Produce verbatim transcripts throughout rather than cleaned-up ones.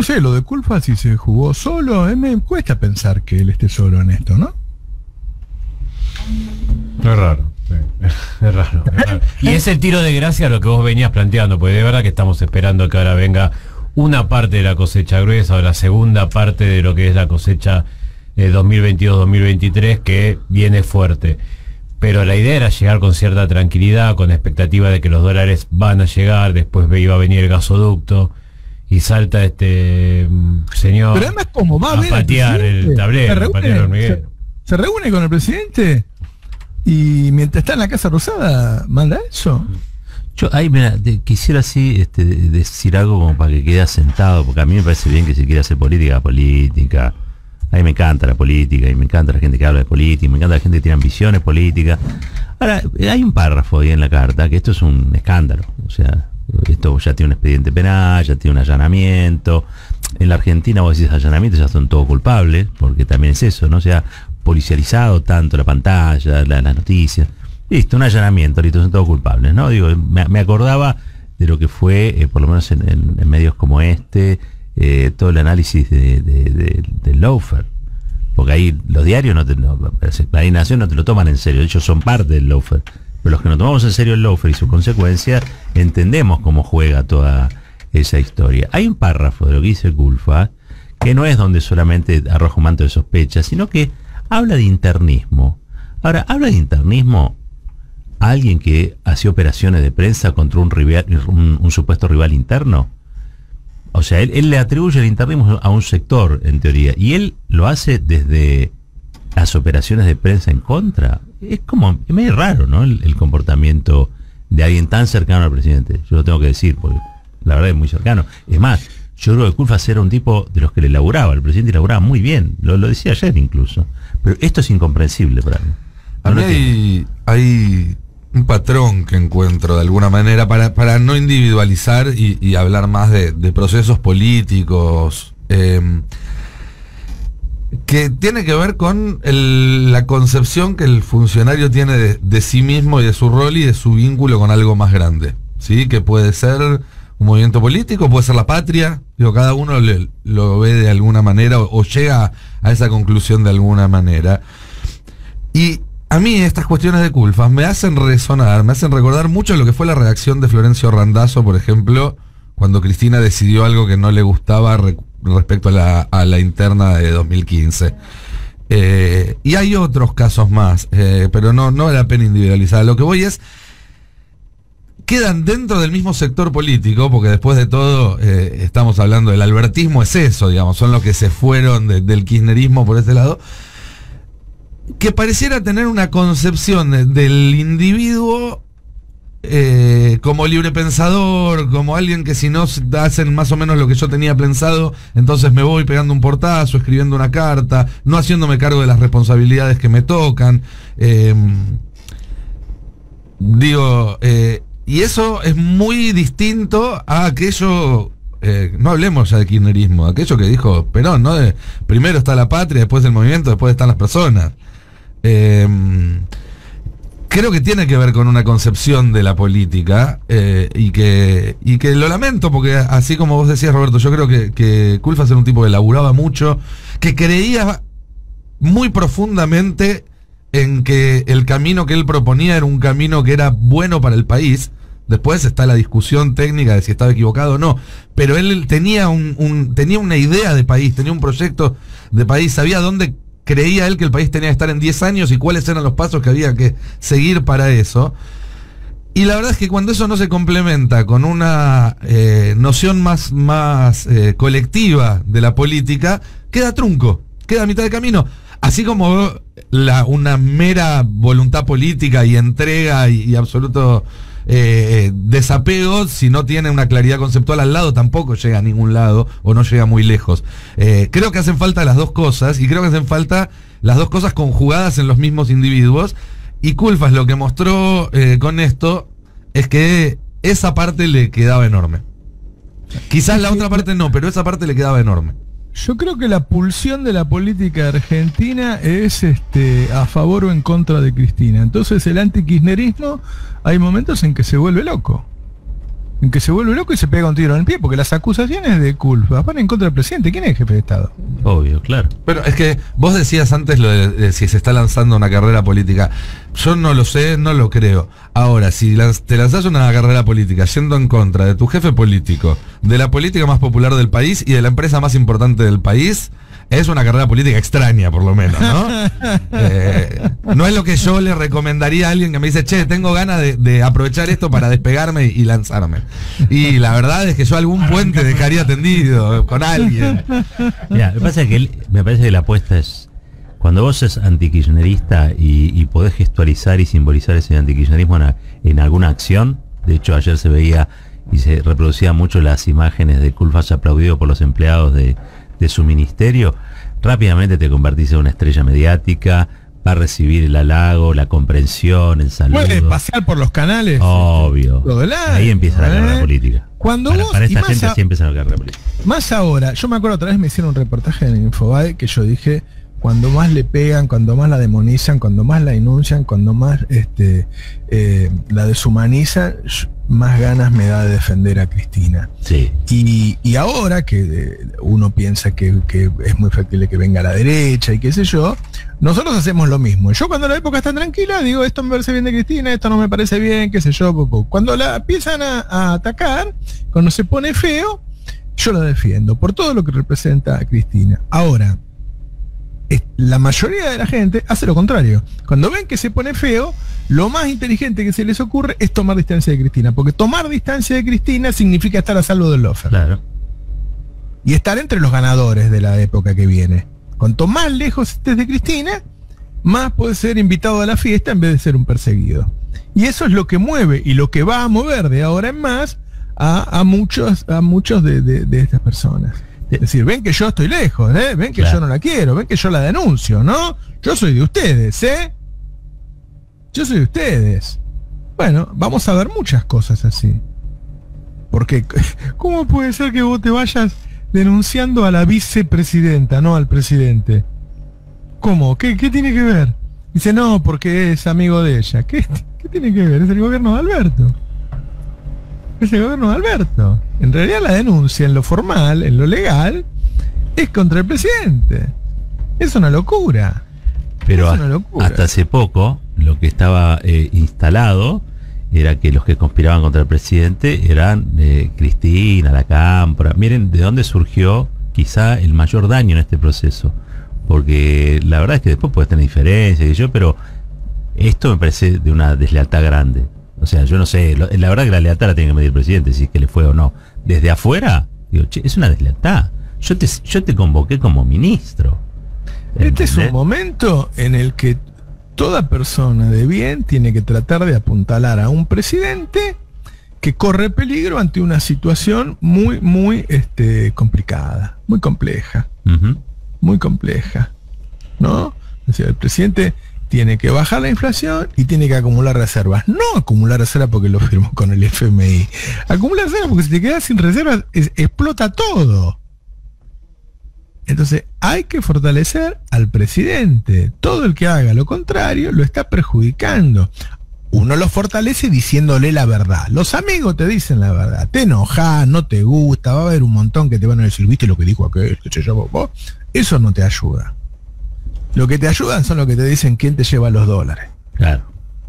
sé, lo de Culfas si se jugó solo, eh, me cuesta pensar que él esté solo en esto, ¿no? Es raro, sí. es raro, es raro. Y es el tiro de gracia a lo que vos venías planteando, porque de verdad que estamos esperando que ahora venga una parte de la cosecha gruesa o la segunda parte de lo que es la cosecha eh, dos mil veintidós dos mil veintitrés, que viene fuerte. Pero la idea era llegar con cierta tranquilidad, con expectativa de que los dólares van a llegar, después iba a venir el gasoducto, y salta este señor Pero además, como va a, a ver patear el tablero, reúne, a patear el hormiguero. Se, se reúne con el presidente y mientras está en la Casa Rosada manda eso. Yo ahí mira, te, quisiera así este, decir algo como para que quede asentado, porque a mí me parece bien que si quiere hacer política, política. A mí me encanta la política y me encanta la gente que habla de política, me encanta la gente que tiene ambiciones políticas. Ahora, hay un párrafo ahí en la carta que esto es un escándalo. O sea, esto ya tiene un expediente penal, ya tiene un allanamiento. En la Argentina vos decís allanamiento, ya son todos culpables, porque también es eso, ¿no? O sea, policializado tanto la pantalla, la, las noticias. Listo, un allanamiento, listo, son todos culpables, ¿no? Digo, me, me acordaba de lo que fue, eh, por lo menos en, en, en medios como este, eh, todo el análisis de, de, de, de lawfare. Porque ahí los diarios, no te, no, la indignación no te lo toman en serio, ellos son parte del lawfare. Pero los que no tomamos en serio el lawfare y sus consecuencias, entendemos cómo juega toda esa historia. Hay un párrafo de lo que dice Culfas, que no es donde solamente arroja un manto de sospecha, sino que habla de internismo. Ahora, habla de internismo alguien que hacía operaciones de prensa contra un, rival, un, un supuesto rival interno. O sea, él, él le atribuye el internismo a un sector, en teoría, y él lo hace desde las operaciones de prensa en contra. Es como, es medio raro, ¿no? El, el comportamiento de alguien tan cercano al presidente. Yo lo tengo que decir, porque la verdad es muy cercano. Es más, yo creo que Culfas era un tipo de los que le laburaba, el presidente laburaba muy bien, lo, lo decía ayer incluso. Pero esto es incomprensible para mí. A mí hay, hay un patrón que encuentro de alguna manera para, para no individualizar y, y hablar más de, de procesos políticos, eh, que tiene que ver con el, la concepción que el funcionario tiene de, de sí mismo y de su rol y de su vínculo con algo más grande, ¿sí? Que puede ser un movimiento político, puede ser la patria, digo, cada uno le, lo ve de alguna manera o, o llega a esa conclusión de alguna manera. Y a mí estas cuestiones de Culfas me hacen resonar, me hacen recordar mucho lo que fue la reacción de Florencio Randazzo, por ejemplo, cuando Cristina decidió algo que no le gustaba re, respecto a la, a la interna de dos mil quince. Eh, y hay otros casos más, eh, pero no, no vale la pena individualizar. Lo que voy es, quedan dentro del mismo sector político, porque después de todo eh, estamos hablando del albertismo, es eso, digamos, son los que se fueron de, del kirchnerismo por ese lado, que pareciera tener una concepción de, del individuo eh, como libre pensador, como alguien que si no hacen más o menos lo que yo tenía pensado, entonces me voy pegando un portazo, escribiendo una carta, no haciéndome cargo de las responsabilidades que me tocan. Eh, digo, eh, y eso es muy distinto a aquello, eh, no hablemos ya de kirchnerismo, aquello que dijo Perón, ¿no? De, primero está la patria, después el movimiento, después están las personas. Eh, creo que tiene que ver con una concepción de la política eh, y, que, y que lo lamento, porque así como vos decías, Roberto, yo creo que, que Culfas era un tipo que laburaba mucho, que creía muy profundamente en que el camino que él proponía era un camino que era bueno para el país. Después está la discusión técnica de si estaba equivocado o no, pero él tenía un, un tenía una idea de país, tenía un proyecto de país, sabía dónde creía él que el país tenía que estar en diez años y cuáles eran los pasos que había que seguir para eso. Y la verdad es que cuando eso no se complementa con una eh, noción más, más eh, colectiva de la política, queda trunco, queda a mitad de camino. Así como la, una mera voluntad política y entrega y, y absoluto eh, desapego, si no tiene una claridad conceptual al lado, tampoco llega a ningún lado o no llega muy lejos. Eh, creo que hacen falta las dos cosas, y creo que hacen falta las dos cosas conjugadas en los mismos individuos. Y Culfas lo que mostró eh, con esto es que esa parte le quedaba enorme. Quizás la otra parte no, pero esa parte le quedaba enorme. Yo creo que la pulsión de la política argentina es este, a favor o en contra de Cristina. Entonces el antikirchnerismo hay momentos en que se vuelve loco. en que se vuelve loco y se pega un tiro en el pie, porque las acusaciones de culpa van en contra del presidente. ¿Quién es el jefe de Estado? Obvio, claro. Pero es que vos decías antes lo de, de si se está lanzando una carrera política. Yo no lo sé, no lo creo. Ahora, si lanz, te lanzás una carrera política yendo en contra de tu jefe político, de la política más popular del país y de la empresa más importante del país, es una carrera política extraña, por lo menos, ¿no? eh, no es lo que yo le recomendaría a alguien que me dice, che, tengo ganas de, de aprovechar esto para despegarme y lanzarme. Y la verdad es que yo algún puente dejaría tendido con alguien. Mira, me pasa que él, me parece que la apuesta es, cuando vos sos antikirchnerista y, y podés gestualizar y simbolizar ese antikirchnerismo en, en alguna acción, de hecho ayer se veía y se reproducían mucho las imágenes de Culfas aplaudido por los empleados de de su ministerio, rápidamente te convertís en una estrella mediática, va a recibir el halago, la comprensión, el saludo. Puedes pasear por los canales. Obvio. Ahí empieza la carrera ¿eh? política. Cuando para, vos, para esta y gente a, así empieza la carrera política. Más ahora, yo me acuerdo otra vez me hicieron un reportaje en Infobae que yo dije, cuando más le pegan, cuando más la demonizan, cuando más la denuncian, cuando más este, eh, la deshumanizan, más ganas me da de defender a Cristina. Sí. Y, y ahora que eh, uno piensa que, que es muy factible que venga a la derecha y qué sé yo, nosotros hacemos lo mismo. Yo cuando la época está tranquila digo, esto me parece bien de Cristina, esto no me parece bien, qué sé yo. Po, po. Cuando la empiezan a, a atacar, cuando se pone feo, yo la defiendo por todo lo que representa a Cristina. Ahora, la mayoría de la gente hace lo contrario. Cuando ven que se pone feo, lo más inteligente que se les ocurre es tomar distancia de Cristina, porque tomar distancia de Cristina significa estar a salvo del lofer. Claro. Y estar entre los ganadores de la época que viene. Cuanto más lejos estés de Cristina, más puedes ser invitado a la fiesta en vez de ser un perseguido. Y eso es lo que mueve y lo que va a mover de ahora en más a, a muchos, a muchos de, de, de estas personas. Es decir, ven que yo estoy lejos, ¿eh? Ven que claro. yo no la quiero, ven que yo la denuncio, ¿no? Yo soy de ustedes, ¿eh? Yo soy de ustedes. Bueno, vamos a ver muchas cosas así. Porque, ¿cómo puede ser que vos te vayas denunciando a la vicepresidenta, no al presidente? ¿Cómo? ¿Qué, qué tiene que ver? Dice, no, porque es amigo de ella. ¿Qué, qué tiene que ver? Es el gobierno de Alberto. Es el gobierno de Alberto. En realidad la denuncia en lo formal, en lo legal, es contra el presidente. Es una locura. Pero es una locura. Hasta hace poco lo que estaba eh, instalado era que los que conspiraban contra el presidente eran eh, Cristina, la Cámpora. Miren de dónde surgió quizá el mayor daño en este proceso. Porque la verdad es que después puedes tener diferencias y yo, pero esto me parece de una deslealtad grande. O sea, yo no sé, lo, la verdad que la lealtad la tiene que medir el presidente, si es que le fue o no. Desde afuera, digo, che, es una deslealtad. Yo te, yo te convoqué como ministro. Este es un momento en el que toda persona de bien tiene que tratar de apuntalar a un presidente que corre peligro ante una situación muy, muy este, complicada, muy compleja. Uh-huh. Muy compleja. ¿No? O sea, el presidente tiene que bajar la inflación y tiene que acumular reservas. No acumular reservas porque lo firmó con el F M I. Acumular reservas porque si te quedas sin reservas es, explota todo. Entonces hay que fortalecer al presidente. Todo el que haga lo contrario lo está perjudicando. Uno lo fortalece diciéndole la verdad. Los amigos te dicen la verdad. Te enojas, no te gusta, va a haber un montón que te van a decir, ¿viste lo que dijo aquel? Que se llamó vos? Eso no te ayuda. Lo que te ayudan son los que te dicen quién te lleva los dólares. Claro.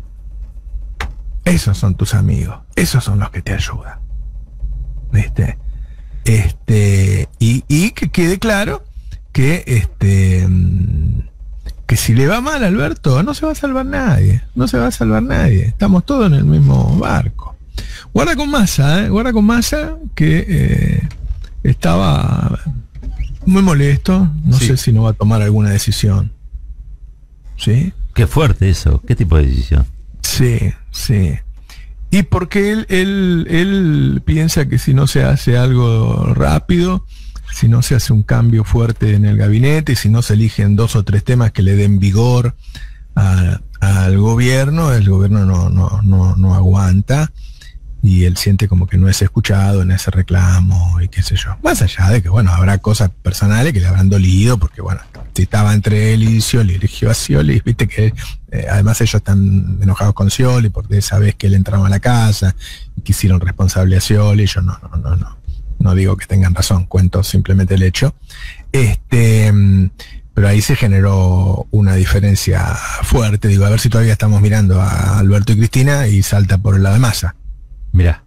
Esos son tus amigos. Esos son los que te ayudan. ¿Viste? Este, y, y que quede claro que este que si le va mal a Alberto, no se va a salvar nadie. No se va a salvar nadie. Estamos todos en el mismo barco. Guarda con Massa, ¿eh? Guarda con Massa que eh, estaba muy molesto. No sí. sé si no va a tomar alguna decisión. ¿Sí? Qué fuerte eso. ¿Qué tipo de decisión? Sí, sí. Y porque él, él, él piensa que si no se hace algo rápido, si no se hace un cambio fuerte en el gabinete, si no se eligen dos o tres temas que le den vigor a, al gobierno, el gobierno no, no, no, no aguanta y él siente como que no es escuchado en ese reclamo y qué sé yo. Más allá de que, bueno, habrá cosas personales que le habrán dolido porque, bueno, este, estaba entre él y Scioli, eligió a Scioli, viste que eh, además ellos están enojados con Scioli porque esa vez que él entraba a la casa y quisieron responsable a Scioli. Yo no, no, no, no, no digo que tengan razón, cuento simplemente el hecho. Este, pero ahí se generó una diferencia fuerte. Digo, a ver si todavía estamos mirando a Alberto y Cristina y salta por el lado de Massa. Mirá.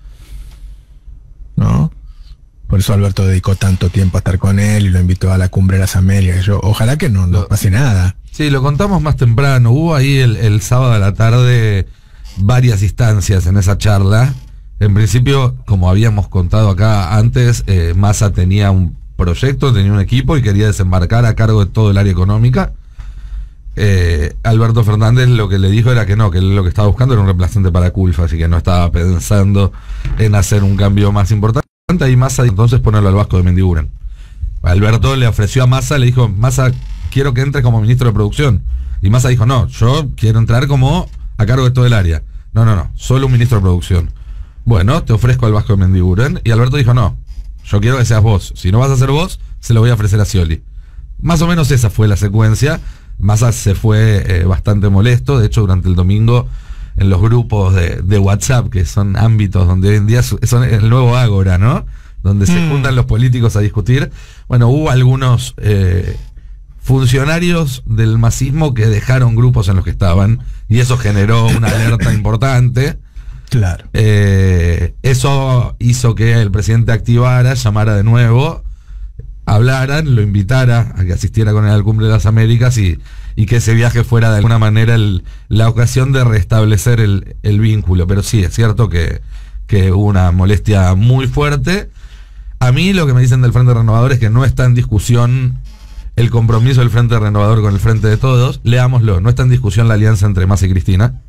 ¿No? Por eso Alberto dedicó tanto tiempo a estar con él y lo invitó a la Cumbre de las Américas. Yo, ojalá que no, no pase nada. Sí, lo contamos más temprano. Hubo ahí el, el sábado a la tarde varias instancias en esa charla. En principio, como habíamos contado acá antes, eh, Massa tenía un proyecto, tenía un equipo y quería desembarcar a cargo de todo el área económica. Eh, Alberto Fernández lo que le dijo era que no, que él lo que estaba buscando era un reemplazante para Culfas, así que no estaba pensando en hacer un cambio más importante. Y Massa entonces ponerlo al Vasco de Mendiguren. Alberto le ofreció a Massa, le dijo, Massa, quiero que entre como ministro de producción. Y Massa dijo, no, yo quiero entrar como a cargo de todo el área. No, no, no, solo un ministro de producción. Bueno, te ofrezco al Vasco de Mendiguren. Y Alberto dijo, no, yo quiero que seas vos. Si no vas a ser vos, se lo voy a ofrecer a Scioli. Más o menos esa fue la secuencia. Massa se fue eh, bastante molesto. De hecho, durante el domingo, en los grupos de, de WhatsApp, que son ámbitos donde hoy en día son el nuevo Ágora, ¿no? Donde se Mm. juntan los políticos a discutir. Bueno, hubo algunos eh, funcionarios del masismo que dejaron grupos en los que estaban. Y eso generó una alerta importante. Claro. Eh, eso hizo que el presidente activara, llamara de nuevo, hablaran, lo invitara a que asistiera con él al Cumbre de las Américas y, y que ese viaje fuera de alguna manera el, la ocasión de restablecer el, el vínculo. Pero sí, es cierto que, que hubo una molestia muy fuerte. A mí lo que me dicen del Frente Renovador es que no está en discusión el compromiso del Frente Renovador con el Frente de Todos. Leámoslo, no está en discusión la alianza entre Massa y Cristina.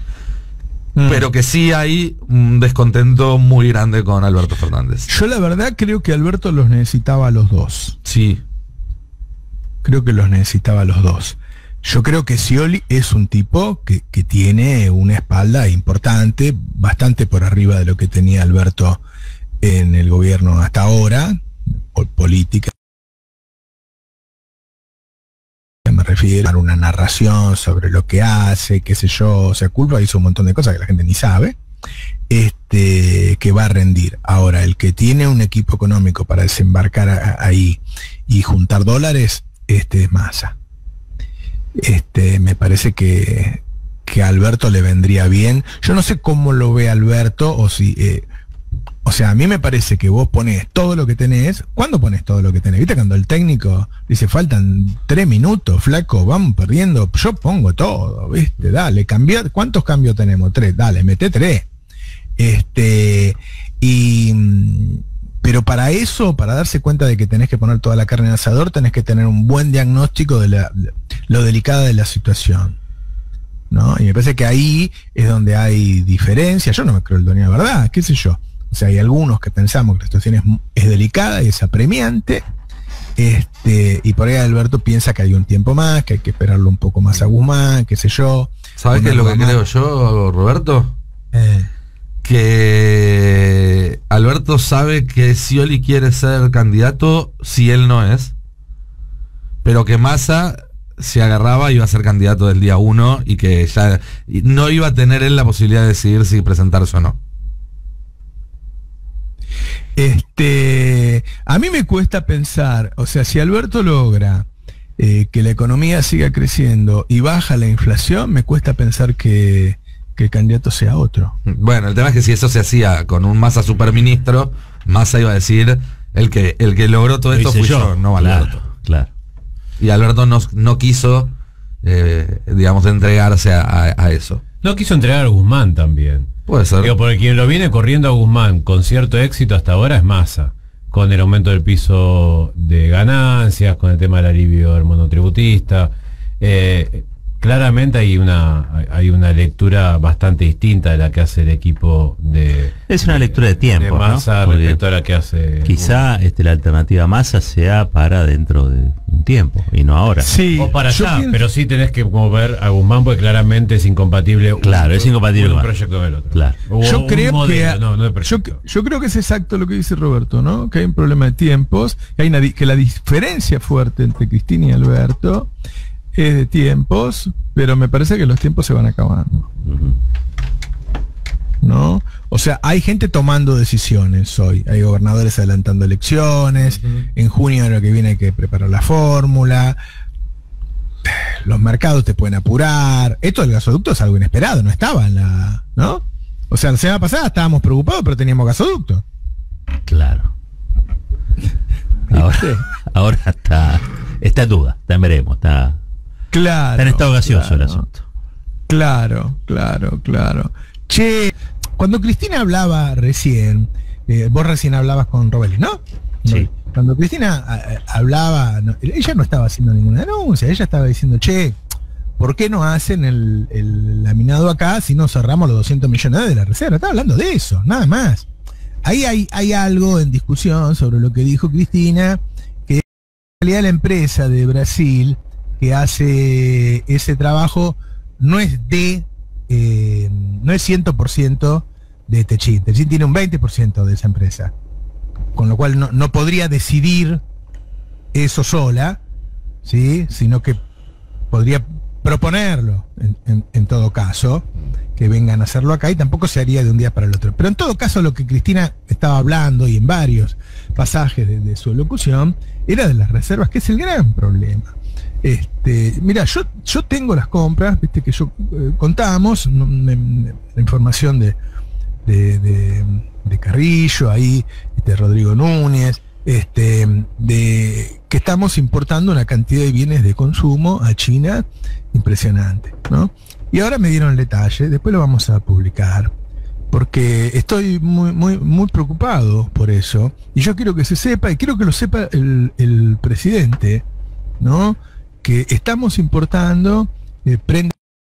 Mm. Pero que sí hay un descontento muy grande con Alberto Fernández. Yo la verdad creo que Alberto los necesitaba a los dos. Sí. Creo que los necesitaba a los dos. Yo creo que Scioli es un tipo que, que tiene una espalda importante, bastante por arriba de lo que tenía Alberto en el gobierno hasta ahora, o política. Me refiero a una narración sobre lo que hace, qué sé yo, o sea, Culpa hizo un montón de cosas que la gente ni sabe, este, que va a rendir. Ahora, el que tiene un equipo económico para desembarcar a, ahí y juntar dólares, este es Massa. Este, me parece que, que a Alberto le vendría bien. Yo no sé cómo lo ve Alberto, o si... Eh, O sea, a mí me parece que vos ponés todo lo que tenés. ¿Cuándo pones todo lo que tenés? ¿Viste cuando el técnico dice faltan tres minutos, flaco, vamos perdiendo? Yo pongo todo, ¿viste? Dale, cambiar. ¿Cuántos cambios tenemos? Tres. Dale, mete tres. Este, y pero para eso, para darse cuenta de que tenés que poner toda la carne en el asador, tenés que tener un buen diagnóstico de la, lo delicada de la situación, ¿no? Y me parece que ahí es donde hay diferencia. Yo no me creo el dueño de verdad, qué sé yo. O sea, hay algunos que pensamos que la situación es, es delicada y es apremiante, este, y por ahí Alberto piensa que hay un tiempo más, que hay que esperarlo un poco más a Guzmán, qué sé yo. ¿Sabes qué es lo que creo yo, Roberto? Eh, Que Alberto sabe que Scioli quiere ser candidato si él no es, pero que Massa se agarraba y iba a ser candidato del día uno y que ya no iba a tener él la posibilidad de decidir si presentarse o no. Este, a mí me cuesta pensar, o sea, si Alberto logra eh, que la economía siga creciendo y baja la inflación, me cuesta pensar que, que el candidato sea otro. Bueno, el tema es que si eso se hacía con un Massa superministro, Massa iba a decir, el que, el que logró todo Lo esto hice fui yo, yo. no Claro, Alberto. claro. Y Alberto no, no quiso, eh, digamos, entregarse a, a, a eso. No quiso entregar a Guzmán también. Puede ser. Digo, porque quien lo viene corriendo a Guzmán con cierto éxito hasta ahora es Massa, con el aumento del piso de ganancias, con el tema del alivio del monotributista. Eh, claramente hay una hay una lectura bastante distinta de la que hace el equipo de... Es una lectura de tiempo, de Massa, ¿no? Porque respecto a la que hace... Quizá este, la alternativa Massa sea para dentro de un tiempo y no ahora. Sí, O para yo allá, pienso- pero sí tenés que mover a Guzmán porque claramente es incompatible. un- Claro, es incompatible un con- proyecto con el otro. Claro. O Yo un creo modelo, que no, no de yo, proyecto. yo creo que es exacto lo que dice Roberto, ¿no? Que hay un problema de tiempos, que hay una di- que la diferencia fuerte entre Cristina y Alberto es de tiempos, pero me parece que los tiempos se van acabando, Ujú. ¿no? O sea, hay gente tomando decisiones hoy, hay gobernadores adelantando elecciones, en junio de lo que viene hay que preparar la fórmula, los mercados te pueden apurar, esto del gasoducto es algo inesperado, no estaba en la, ¿no? O sea, la semana pasada estábamos preocupados, pero teníamos gasoducto. Claro. Ahora, ahora está, está en duda, está en veremos, está, Claro. está en estado gaseoso claro, el asunto. Claro, claro, claro. Che, cuando Cristina hablaba recién, eh, vos recién hablabas con Robeli, ¿no? Sí. Cuando Cristina a- a- hablaba, no, ella no estaba haciendo ninguna denuncia, ella estaba diciendo, che, ¿por qué no hacen el, el laminado acá si no cerramos los doscientos millones de la reserva? Estaba hablando de eso, nada más. Ahí hay, hay algo en discusión sobre lo que dijo Cristina, que en realidad la empresa de Brasil que hace ese trabajo no es de, eh, no es cien por ciento de Techin. Techin tiene un veinte por ciento de esa empresa, con lo cual no, no podría decidir eso sola, ¿sí? Sino que podría proponerlo en, en- en todo caso, que vengan a hacerlo acá, y tampoco se haría de un día para el otro. Pero en todo caso lo que Cristina estaba hablando y en varios pasajes de, de su locución era de las reservas, que es el gran problema. Este, mira, yo, yo tengo las compras, viste que yo eh, contamos no, me- me- la información de, de, de- de Carrillo, ahí, este, Rodrigo Núñez, este, de que estamos importando una cantidad de bienes de consumo a China impresionante, ¿no? Y ahora me dieron el detalle, después lo vamos a publicar, porque estoy muy, muy, muy preocupado por eso, y yo quiero que se sepa, y quiero que lo sepa el, el presidente, ¿no? Que estamos importando eh, prendas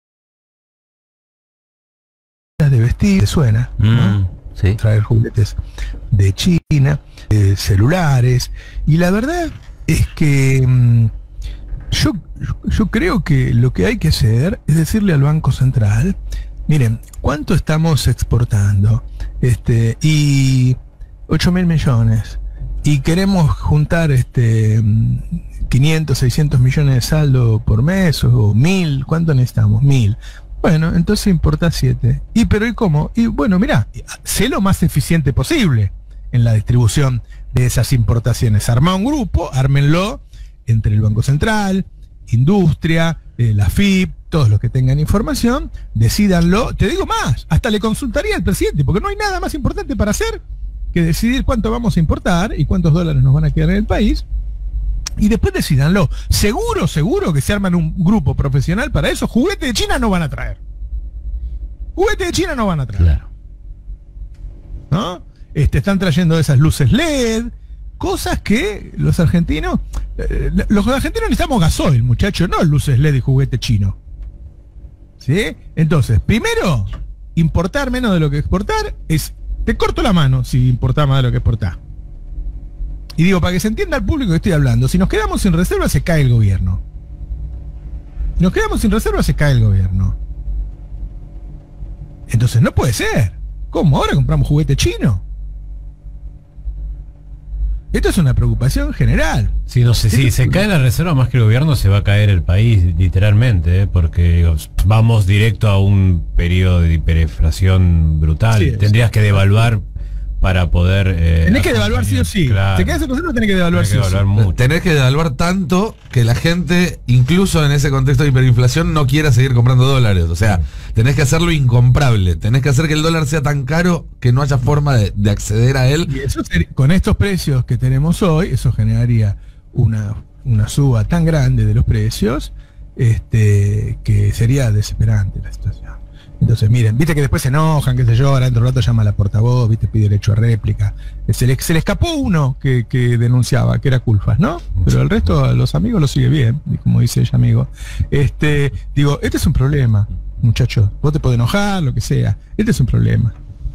de vestir, ¿te suena? ¿no? Mm, sí. Traer juguetes de China, eh, celulares, y la verdad es que mm, yo, yo creo que lo que hay que hacer es decirle al Banco Central, miren, ¿cuánto estamos exportando? Este, y ocho mil millones, y queremos juntar este mm, quinientos, seiscientos millones de saldo por mes, o mil, ¿cuánto necesitamos? Mil. Bueno, entonces importa siete. ¿Y pero y cómo? Y bueno, mira, sé lo más eficiente posible en la distribución de esas importaciones. Arma un grupo, ármenlo entre el Banco Central, Industria, eh, la F I P, todos los que tengan información, decídanlo. Te digo más, hasta le consultaría al presidente, porque no hay nada más importante para hacer que decidir cuánto vamos a importar y cuántos dólares nos van a quedar en el país. Y después decídanlo. Seguro, seguro que se arman un grupo profesional para eso. Juguetes de China no van a traer. Juguetes de China no van a traer. Claro. ¿No? Este, están trayendo esas luces L E D, cosas que los argentinos, eh, los argentinos necesitamos gasoil, muchachos, no luces L E D y juguete chino. ¿Sí? Entonces, primero, importar menos de lo que exportar es, te corto la mano si importás más de lo que exportás. Y digo, para que se entienda al público que estoy hablando, si nos quedamos sin reserva se cae el gobierno. Si nos quedamos sin reserva se cae el gobierno. Entonces no puede ser. ¿Cómo? ¿Ahora compramos juguete chino? Esto es una preocupación general. Sí, no sé, si se cae la reserva más que el gobierno, se va a caer el país, literalmente, ¿eh? Porque digo, vamos directo a un periodo de hiperinflación brutal. Sí, Tendrías que devaluar para poder... Eh, Tenés que devaluar sí o sí. Claro. Te quedas en reserva, tenés que devaluar Tenés que sí o sí. devaluar mucho. Tenés que devaluar tanto que la gente, incluso en ese contexto de hiperinflación, no quiera seguir comprando dólares. O sea, tenés que hacerlo incomprable. Tenés que hacer que el dólar sea tan caro que no haya forma de, de acceder a él. Y eso sería- con estos precios que tenemos hoy, eso generaría una, una suba tan grande de los precios, este, que sería desesperante la situación. Entonces, miren, viste que después se enojan, qué sé yo, ahora dentro de un rato llama a la portavoz, viste, pide derecho a réplica. Se le, se le escapó uno que, que denunciaba, que era Culfas, ¿no? Pero el resto, a los amigos lo sigue bien, y como dice ella, amigo. Este, digo, este es un problema, muchachos. Vos te podés enojar, lo que sea. Este es un problema.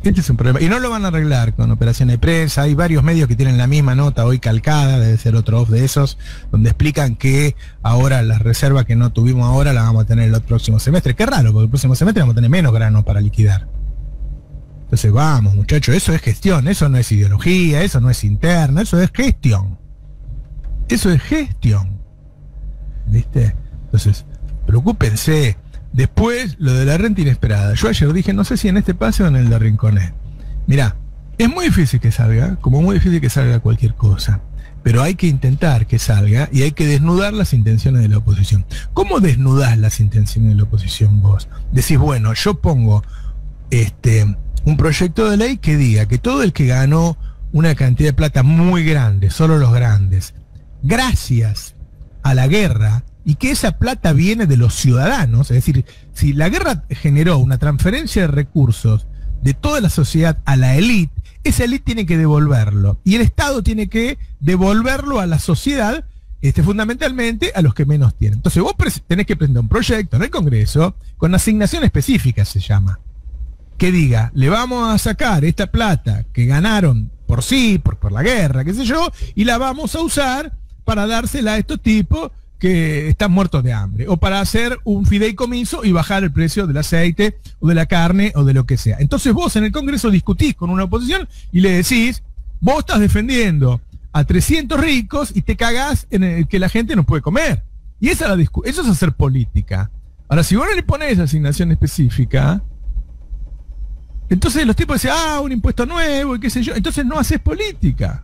Este es un problema. Y no lo van a arreglar con operaciones de prensa. Hay varios medios que tienen la misma nota hoy calcada, debe ser otro off de esos, donde explican que ahora la reserva que no tuvimos ahora la vamos a tener el próximo semestre. Qué raro, porque el próximo semestre vamos a tener menos grano para liquidar. Entonces vamos, muchachos, eso es gestión, eso no es ideología, eso no es interna, eso es gestión. Eso es gestión. ¿Viste? Entonces, preocúpense. Después, lo de la renta inesperada. Yo ayer dije, no sé si en este pase o en el de Rinconet. Mirá, es muy difícil que salga, como muy difícil que salga cualquier cosa. Pero hay que intentar que salga y hay que desnudar las intenciones de la oposición. ¿Cómo desnudás las intenciones de la oposición vos? Decís, bueno, yo pongo este, un proyecto de ley que diga que todo el que ganó una cantidad de plata muy grande, solo los grandes, gracias a la guerra, y que esa plata viene de los ciudadanos, es decir, si la guerra generó una transferencia de recursos de toda la sociedad a la élite, esa élite tiene que devolverlo, y el Estado tiene que devolverlo a la sociedad, este, fundamentalmente a los que menos tienen. Entonces vos tenés que presentar un proyecto en el Congreso, con asignación específica se llama, que diga, le vamos a sacar esta plata que ganaron por sí, por, por la guerra, qué sé yo, y la vamos a usar para dársela a estos tipos que están muertos de hambre, o para hacer un fideicomiso y bajar el precio del aceite o de la carne o de lo que sea. Entonces vos en el Congreso discutís con una oposición y le decís, vos estás defendiendo a trescientos ricos y te cagás en el que la gente no puede comer. Y esa es la discu- eso es hacer política. Ahora, si vos no le ponés asignación específica, entonces los tipos dicen, ah, un impuesto nuevo y qué sé yo, entonces no haces política.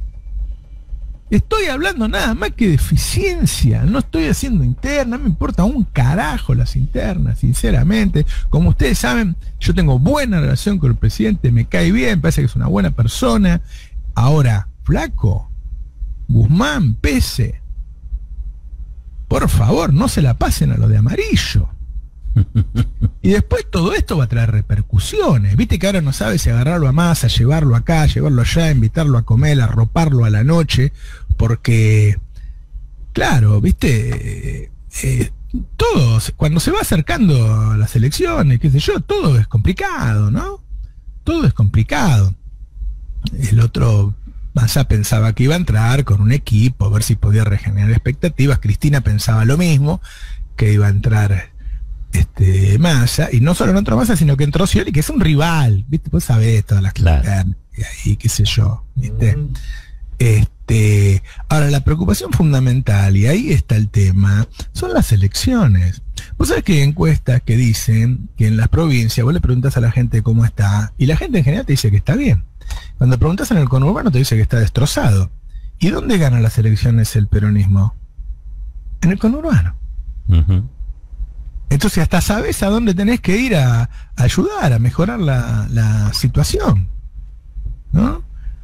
Estoy hablando nada más que de eficiencia, no estoy haciendo interna, no me importa un carajo las internas, sinceramente. Como ustedes saben, yo tengo buena relación con el presidente, me cae bien, parece que es una buena persona. Ahora, flaco, Guzmán, Pese, por favor, no se la pasen a lo de amarillo. Y después todo esto va a traer repercusiones. Viste que ahora no sabe si agarrarlo a Massa, llevarlo acá, llevarlo allá, invitarlo a comer, arroparlo a la noche, porque, claro, viste, eh, eh, todos, cuando se va acercando a las elecciones, qué sé yo, todo es complicado, ¿no? Todo es complicado. El otro, Massa pensaba que iba a entrar con un equipo, a ver si podía regenerar expectativas. Cristina pensaba lo mismo, que iba a entrar este Massa, y no solo no entró Massa, sino que entró Scioli, que es un rival, ¿viste? Vos sabés todas las claro. clases ahí, qué sé yo, ¿viste? Mm. Este, ahora, la preocupación fundamental, y ahí está el tema, son las elecciones. Vos sabés que hay encuestas que dicen que en las provincias vos le preguntás a la gente cómo está, y la gente en general te dice que está bien. Cuando preguntás en el conurbano te dice que está destrozado. ¿Y dónde gana las elecciones el peronismo? En el conurbano. Uh-huh. Entonces hasta sabes a dónde tenés que ir a, a ayudar, a mejorar la, la situación, ¿no?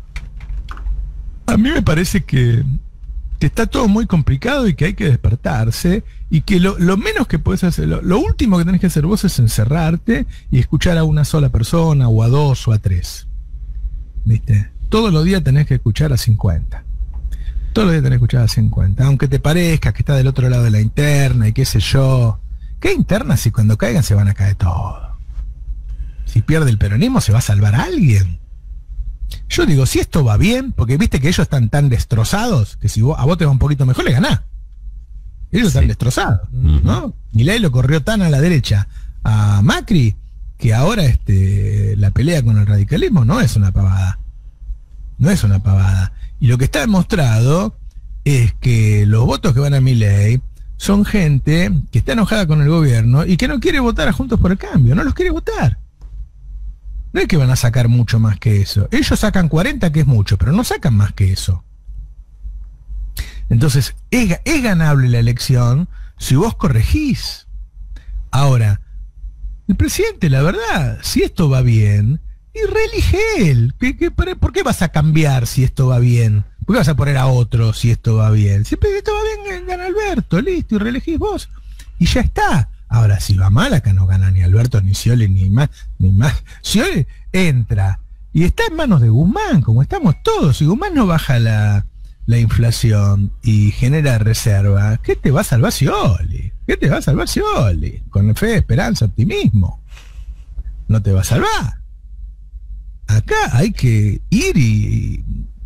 A mí me parece que, que está todo muy complicado y que hay que despertarse, y que lo, lo menos que podés hacer, lo, lo último que tenés que hacer vos es encerrarte y escuchar a una sola persona, o a dos, o a tres. ¿Viste? Todos los días tenés que escuchar a cincuenta. Todos los días tenés que escuchar a cincuenta. Aunque te parezca que está del otro lado de la interna y qué sé yo. ¿Qué interna si cuando caigan se van a caer todos? Si pierde el peronismo, ¿se va a salvar a alguien? Yo digo, si esto va bien, porque viste que ellos están tan destrozados, que si vos, a vos te va un poquito mejor, le ganás. Ellos sí. Están destrozados, ¿no? Milei lo corrió tan a la derecha a Macri, que ahora este, la pelea con el radicalismo no es una pavada. No es una pavada. Y lo que está demostrado es que los votos que van a Milei son gente que está enojada con el gobierno y que no quiere votar a Juntos por el Cambio, no los quiere votar. No es que van a sacar mucho más que eso. Ellos sacan cuarenta, que es mucho, pero no sacan más que eso. Entonces, es, es ganable la elección si vos corregís. Ahora, el presidente, la verdad, si esto va bien, y reelige él. ¿Qué, qué, ¿Por qué vas a cambiar si esto va bien? ¿Por qué vas a poner a otro si esto va bien? Siempre esto va bien, gana Alberto, listo, y reelegís vos. Y ya está. Ahora, si va mal, acá no gana ni Alberto, ni Scioli, ni más, ni más. Scioli entra y está en manos de Guzmán, como estamos todos. Si Guzmán no baja la, la inflación y genera reserva, ¿qué te va a salvar Scioli? ¿Qué te va a salvar Scioli? Con fe, esperanza, optimismo. No te va a salvar. acá hay que ir y,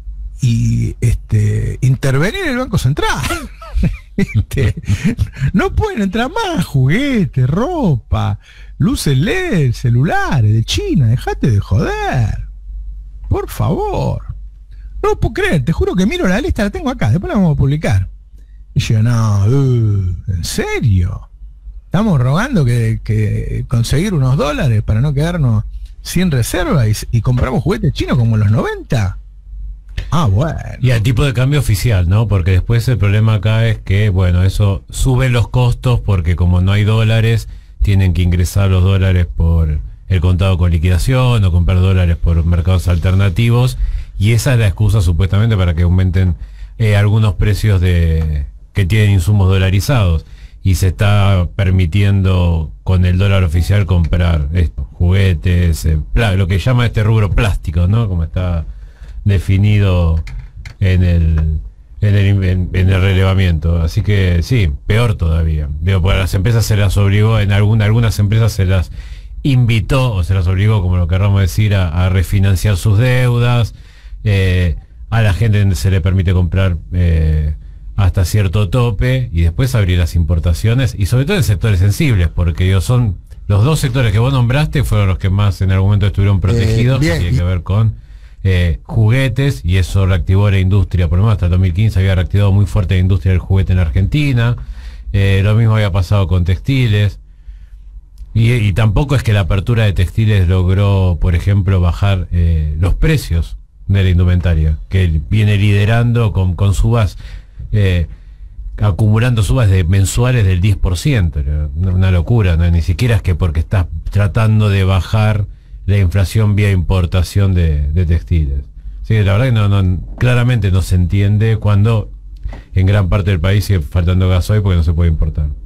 y este, intervenir en el Banco Central. Este, no pueden entrar más juguetes, ropa, luces L E D, celulares de China. Dejate de joder, por favor. No lo puedo creer, te juro que miro la lista, la tengo acá, después la vamos a publicar. Y yo, no, uh, ¿en serio? Estamos rogando que, que conseguir unos dólares para no quedarnos sin reserva y, y compramos juguetes chinos como en los noventa. Ah, bueno. Y al tipo de cambio oficial, ¿no? Porque después el problema acá es que, bueno, eso sube los costos porque como no hay dólares, tienen que ingresar los dólares por el contado con liquidación o comprar dólares por mercados alternativos, y esa es la excusa supuestamente para que aumenten eh, algunos precios de que tienen insumos dolarizados, y se está permitiendo con el dólar oficial comprar esto, juguetes, eh, lo que llama este rubro plástico, ¿no? Como está definido en el en el, en, en el relevamiento. Así que sí, peor todavía. Digo, porque a las empresas se las obligó, en alguna, algunas empresas se las invitó o se las obligó, como lo querramos decir, a, a refinanciar sus deudas. Eh, a la gente se le permite comprar eh, hasta cierto tope y después abrir las importaciones, y sobre todo en sectores sensibles, porque digo, son los dos sectores que vos nombraste fueron los que más en algún momento estuvieron protegidos, eh, bien, que tiene que ver con Eh, juguetes, y eso reactivó la industria, por lo menos hasta el dos mil quince había reactivado muy fuerte la industria del juguete en Argentina. Eh, lo mismo había pasado con textiles, y, y tampoco es que la apertura de textiles logró, por ejemplo, bajar eh, los precios de la indumentaria, que viene liderando con, con subas, eh, acumulando subas de mensuales del diez por ciento, una locura, ¿no? Ni siquiera es que porque estás tratando de bajar la inflación vía importación de, de textiles. Sí, la verdad que no, no, claramente no se entiende cuando en gran parte del país sigue faltando gasoil porque no se puede importar.